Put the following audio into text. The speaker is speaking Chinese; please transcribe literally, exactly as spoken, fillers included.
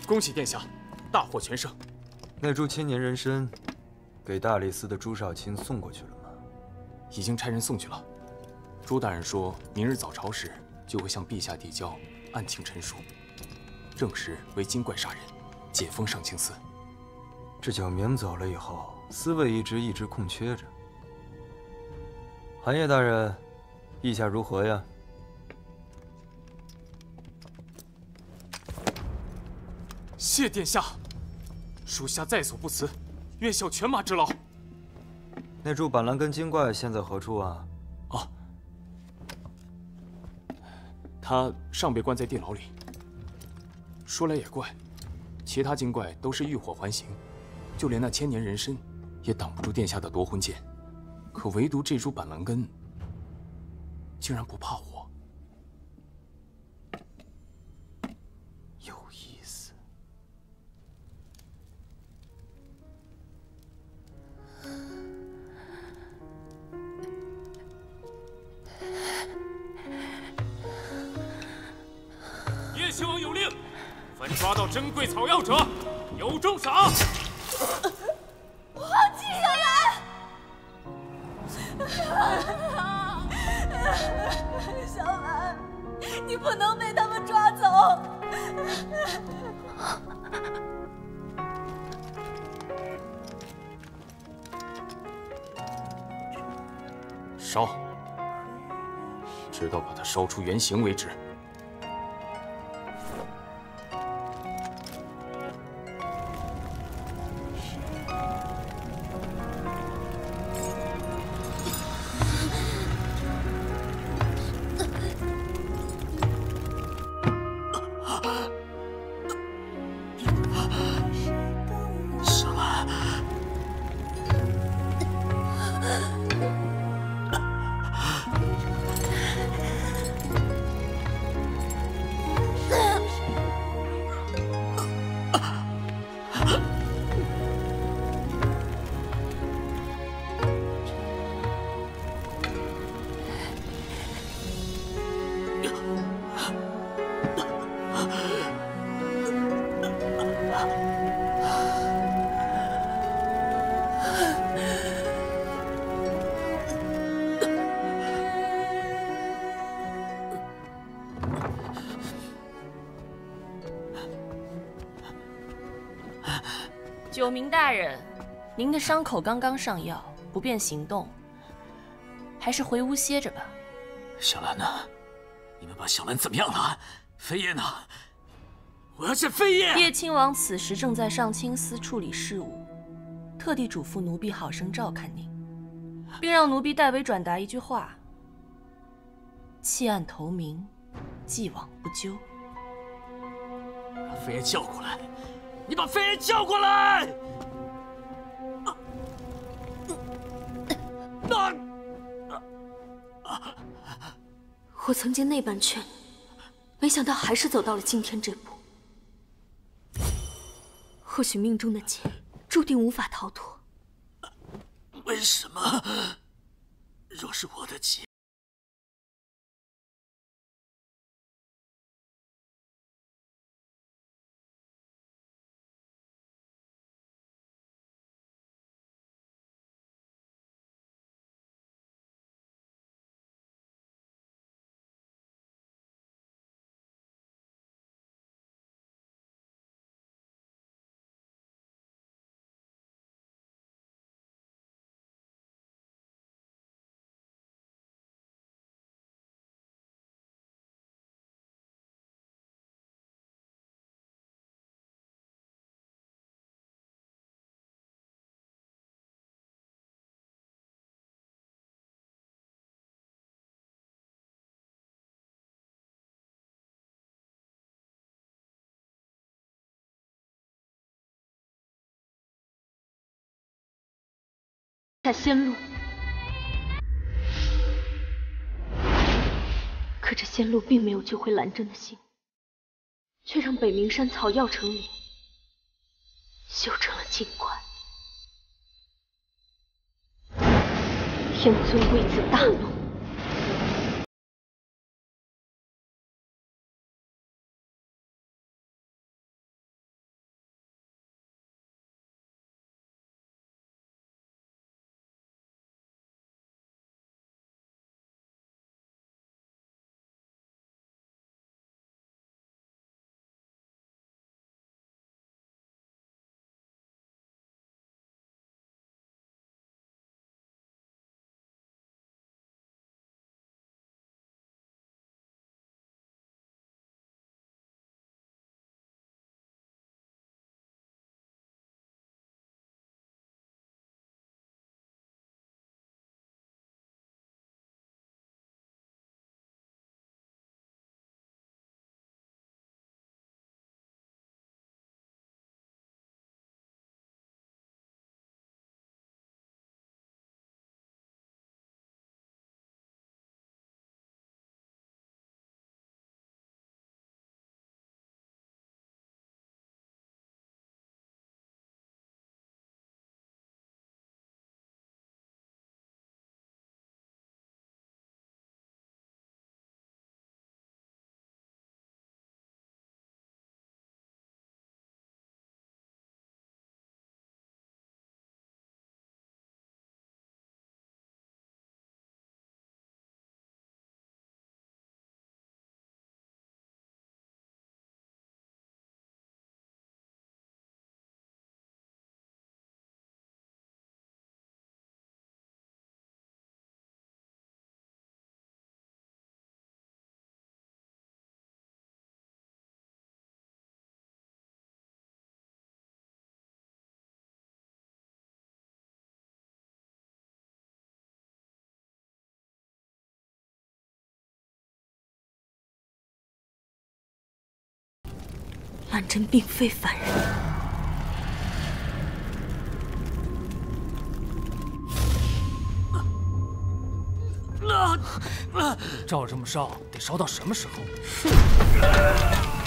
恭喜殿下，大获全胜。 那株千年人参，给大理寺的朱少卿送过去了吗？ 已经差人送去了。朱大人说明日早朝时就会向陛下递交案情陈述，证实为精怪杀人，解封上清寺。 这小明走了以后，司卫一直一直空缺着。寒叶大人，意下如何呀？ 谢殿下，属下在所不辞，愿效犬马之劳。 那株板蓝根精怪现在何处啊？ 哦，他尚被关在地牢里。说来也怪，其他精怪都是浴火还形，就连那千年人参也挡不住殿下的夺魂剑，可唯独这株板蓝根竟然不怕火。 秦王有令，凡抓到珍贵草药者，有重赏。 皇亲小兰，小兰，你不能被他们抓走。 烧，直到把它烧出原形为止。 九明大人，您的伤口刚刚上药，不便行动，还是回屋歇着吧。 小兰呢？你们把小兰怎么样了？飞叶呢？我要见飞叶！ 叶亲王此时正在上清司处理事务，特地嘱咐奴婢好生照看您，并让奴婢代为转达一句话：弃暗投明，既往不咎。 把飞叶叫过来！ 你把飞叶叫过来！ 我曾经那般劝你，没想到还是走到了今天这步。或许命中的劫注定无法逃脱。 为什么？若是我的劫？ 下仙路，可这仙路并没有救回兰真的性命，却让北冥山草药城里修成了精怪。天尊为此大怒。 兰真并非凡人。 照这么烧，得烧到什么时候？